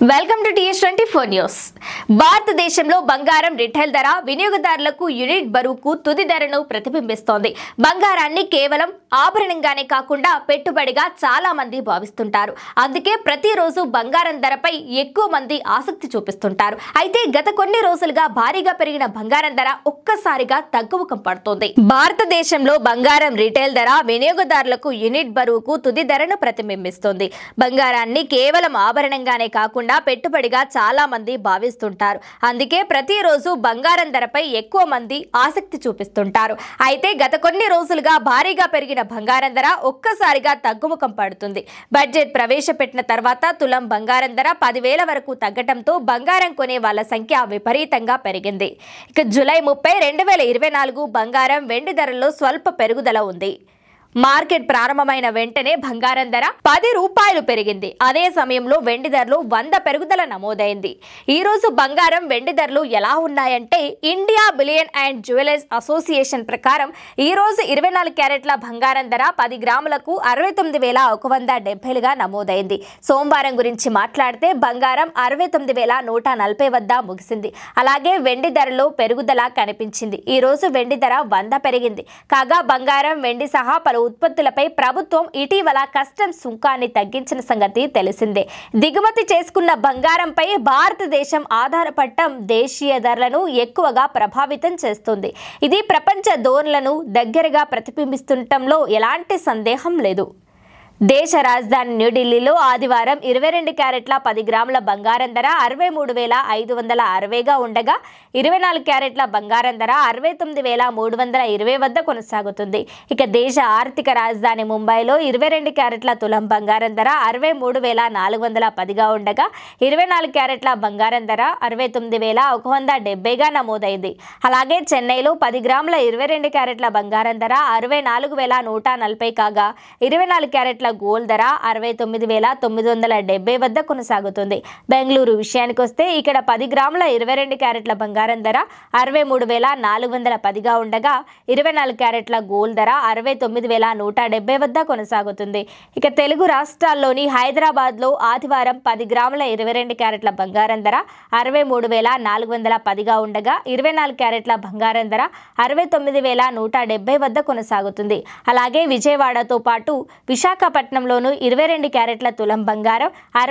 Welcome to TH24 news. భారతదేశంలో బంగారం retail ధర వినియోగదారులకు యూనిట్ బరువుకు తుది ధరను ప్రతిబింబిస్తోంది. బంగారాన్ని కేవలం ఆభరణంగానే కాకుండా పెట్టుబడిగా చాలా మంది భావిస్తుంటారు. అందుకే ప్రతిరోజు బంగారం ధరపై ఎక్కువ మంది ఆసక్తి చూపిస్తుంటారు. అయితే గత కొన్ని రోజులుగా భారీగా పెరిగిన బంగారం ధర ఒక్కసారిగా తగ్గుముఖం పడుతోంది. భారతదేశంలో బంగారం రిటైల్ ధర వినియోగదారులకు యూనిట్ బరువుకు తుది ధరను ప్రతిబింబిస్తోంది. బంగారాన్ని కేవలం ఆభరణంగానే కాకుండా పెట్టుబడిగా చాలా మంది భావిస్తుంటారు. అందుకే ప్రతిరోజు బంగారం ధరపై ఎక్కువ మంది ఆసక్తి చూపిస్తుంటారు. అయితే గత కొన్ని రోజులుగా భారీగా పెరిగిన బంగారం ధర ఒక్కసారిగా తగ్గుముఖం పడుతుంది. బడ్జెట్ ప్రవేశపెట్టిన తర్వాత తులం బంగారం ధర 10,000 వరకు తగ్గడంతో బంగారం కొనే వాళ్ళ సంఖ్య విపరీతంగా పెరిగింది. ఇక జూలై 30, 2024 బంగారం వెండి ధరల్లో స్వల్ప పెరుగుదల ఉంది. మార్కెట్ ప్రారంభమైన వెంటనే బంగారం ధర 10 రూపాయలు పెరిగింది. అదే సమయంలో వెండి ధరలు 100 పెరుగుదల నమోదైంది. ఈ రోజు బంగారం వెండి ధరలు ఎలా ఉన్నాయంటే India bullion and jewellers association ప్రకారం ఈ రోజు 24 క్యారెట్ల బంగారం ధర 10 గ్రాములకు 69,170గా నమోదైంది. సోమవారం గురించి మాట్లాడితే బంగారం 69,140 వద్ద ముగిసింది. అలాగే వెండి ధరలో పెరుగుదల కనిపించింది. ఈ రోజు వెండి ధర 100 పెరిగింది. కాగా బంగారం వెండి సహా పలు ఉత్పత్తులపై ప్రభుత్వం ఇటీవల కస్టమ్స్ సుంకాన్ని తగ్గించిన సంగతి తెలిసిందే. దిగుమతి చేసుకున్న బంగారంపై భారతదేశం ఆధారపడటం దేశీయ ధరలను ఎక్కువగా ప్రభావితం చేస్తుంది. ఇది ప్రపంచ ధోరణులను దగ్గరగా ప్రతిబింబిస్తుండటంలో ఎలాంటి సందేహం లేదు. దేశ రాజధాని న్యూఢిల్లీలో ఆదివారం 22 క్యారెట్ల 10 గ్రాముల బంగారం ధర 63,560గా ఉండగా 24 క్యారెట్ల బంగారం ధర 69,320 వద్ద కొనసాగుతుంది. ఇక దేశ ఆర్థిక రాజధాని ముంబైలో 22 క్యారెట్ల తులం బంగారం ధర 63,410గా ఉండగా 24 క్యారెట్ల బంగారం ధర 69,170గా నమోదైంది. అలాగే చెన్నైలో 10 గ్రాముల 22 క్యారెట్ల బంగారం ధర 64,140 కాగా 24 క్యారెట్ల గోల్డ్ ధర 69,970 వద్ద కొనసాగుతుంది. బెంగళూరు విషయానికి వస్తే ఇక్కడ 10 గ్రాముల 22 క్యారెట్ల బంగారం ధర 63,410గా ఉండగా 24 క్యారెట్ల గోల్డ్ ధర 69,170 వద్ద కొనసాగుతుంది. ఇక తెలుగు రాష్ట్రాల్లోని హైదరాబాద్లో ఆదివారం 10 గ్రాముల 22 క్యారెట్ల బంగారం ధర 63,410గా ఉండగా 24 క్యారెట్ల బంగారం ధర 69,170 వద్ద కొనసాగుతుంది. అలాగే విజయవాడతో పాటు విశాఖపట్నంలోను 22 క్యారెట్ల తులం బంగారం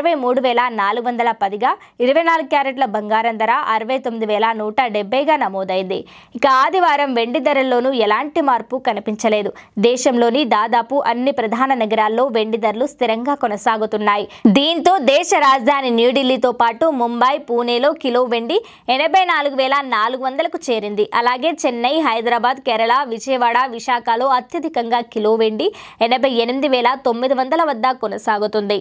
63,410గా 24 క్యారెట్ల బంగారం ధర 69,170గా నమోదైంది. ఇక ఆదివారం వెండి ధరల్లోనూ ఎలాంటి మార్పు కనిపించలేదు. దేశంలోని దాదాపు అన్ని ప్రధాన నగరాల్లో వెండి ధరలు స్థిరంగా కొనసాగుతున్నాయి. దీంతో దేశ రాజధాని న్యూఢిల్లీతో పాటు ముంబై, పూణేలో కిలో వెండి 84,400కు చేరింది. అలాగే చెన్నై, హైదరాబాద్, కేరళ, విజయవాడ, విశాఖలో అత్యధికంగా కిలో వెండి 88,900 వద్ద కొనసాగుతుంది.